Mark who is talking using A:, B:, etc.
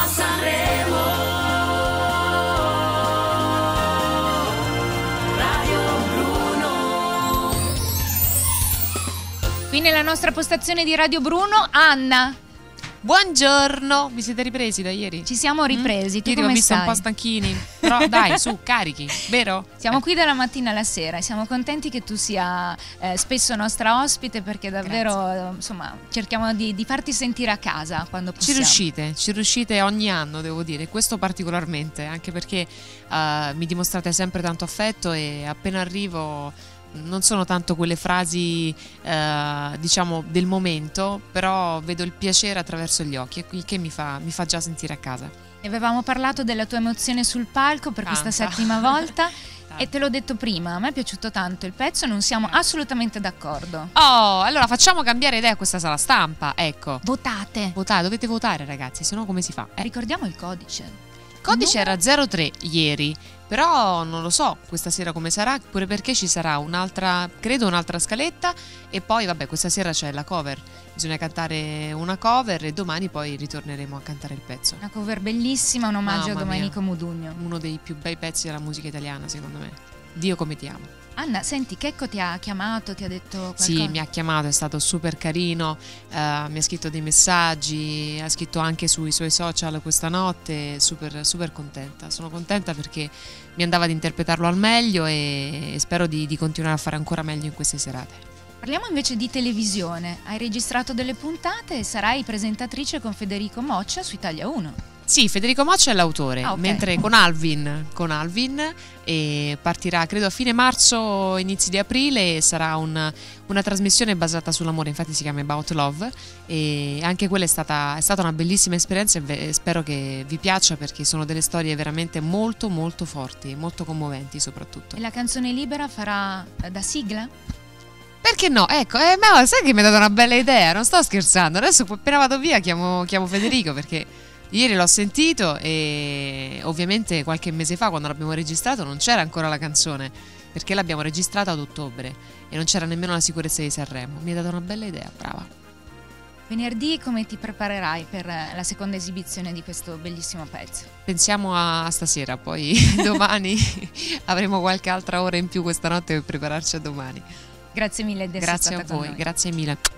A: Sanremo. Radio Bruno.
B: Qui nella nostra postazione di Radio Bruno, Anna.
C: Buongiorno, vi siete ripresi da ieri?
B: Ci siamo ripresi, tu
C: Ieri
B: come
C: ho visto
B: stai?
C: un po' stanchini, però dai, su, carichi, vero?
B: Siamo qui dalla mattina alla sera e siamo contenti che tu sia spesso nostra ospite, perché davvero insomma cerchiamo di farti sentire a casa quando possiamo.
C: Ci riuscite ogni anno, devo dire, questo particolarmente, anche perché mi dimostrate sempre tanto affetto e appena arrivo non sono tanto quelle frasi diciamo del momento, però vedo il piacere attraverso gli occhi, e il che mi fa già sentire a casa.
B: Avevamo parlato della tua emozione sul palco per questa settima volta e te l'ho detto prima, a me è piaciuto tanto il pezzo, non siamo assolutamente d'accordo.
C: Oh, allora facciamo cambiare idea a questa sala stampa, ecco.
B: Votate!
C: Dovete votare, ragazzi, se no come si fa?
B: Ricordiamo il codice.
C: Il codice era 03 ieri, però non lo so questa sera come sarà, pure perché ci sarà un'altra scaletta e poi vabbè, questa sera c'è la cover, bisogna cantare una cover e domani poi ritorneremo a cantare il pezzo.
B: Una cover bellissima, un omaggio a
C: Mamma
B: Domenico
C: mia.
B: Modugno.
C: Uno dei più bei pezzi della musica italiana, secondo me. Dio come ti amo.
B: Anna, senti, Checco ti ha chiamato, ti ha detto qualcosa?
C: Sì, mi ha chiamato, è stato super carino, mi ha scritto dei messaggi, ha scritto anche sui suoi social questa notte, super, super contenta. Sono contenta perché mi andava di interpretarlo al meglio e spero di continuare a fare ancora meglio in queste serate.
B: Parliamo invece di televisione. Hai registrato delle puntate e sarai presentatrice con Federico Moccia su Italia 1.
C: Sì, Federico Moccia è l'autore,
B: Ah, ok.
C: mentre con Alvin partirà credo a fine marzo, inizi di aprile, e sarà una trasmissione basata sull'amore, infatti si chiama About Love, e anche quella è stata una bellissima esperienza e spero che vi piaccia, perché sono delle storie veramente molto molto forti, molto commoventi soprattutto.
B: E la canzone libera farà da sigla?
C: Perché no? Ecco, ma sai che mi ha dato una bella idea, non sto scherzando, adesso appena vado via chiamo Federico, perché ieri l'ho sentito e ovviamente qualche mese fa, quando l'abbiamo registrato, non c'era ancora la canzone, perché l'abbiamo registrata ad ottobre e non c'era nemmeno la sicurezza di Sanremo. Mi ha dato una bella idea, brava.
B: Venerdì come ti preparerai per la seconda esibizione di questo bellissimo pezzo?
C: Pensiamo a stasera, poi domani avremo qualche altra ora in più questa notte per prepararci a domani.
B: Grazie mille di essere
C: Grazie a
B: stata con
C: voi,
B: noi.
C: grazie mille.